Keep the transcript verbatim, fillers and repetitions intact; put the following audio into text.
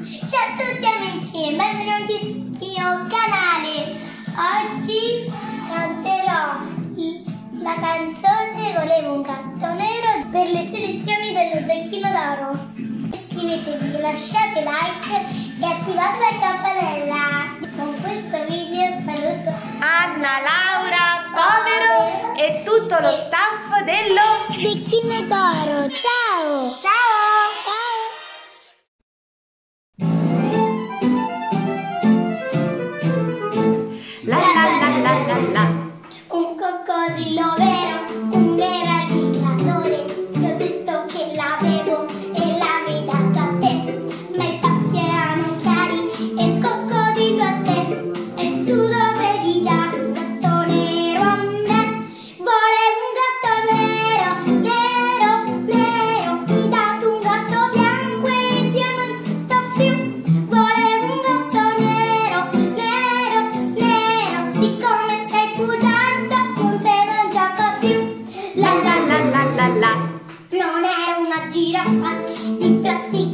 Ciao a tutti amici, benvenuti sul mio canale. Oggi canterò la canzone Volevo un gatto nero per le selezioni dello Zecchino d'Oro. Iscrivetevi, lasciate like e attivate la campanella. Con questo video saluto Anna, Laura, Povero e tutto lo staff dello Zecchino d'Oro. Ciao! Ciao! Ciao! La la la la la la. Un coccodrillo vero, un vero alligatore. Ti ho detto che l'avevo e l'avrei dato a te. Ma i fatti erano chiari e il coccodrillo a te. E tu dovevi dare un gatto nero a me. Volevo un gatto nero, nero, nero. Ti ho dato un gatto bianco e ti amo tutto più. Volevo un gatto nero, nero, nero. Siccome sei bugiardo, con te non gioco più. La la la la la la. Non era una giraffa di plastica.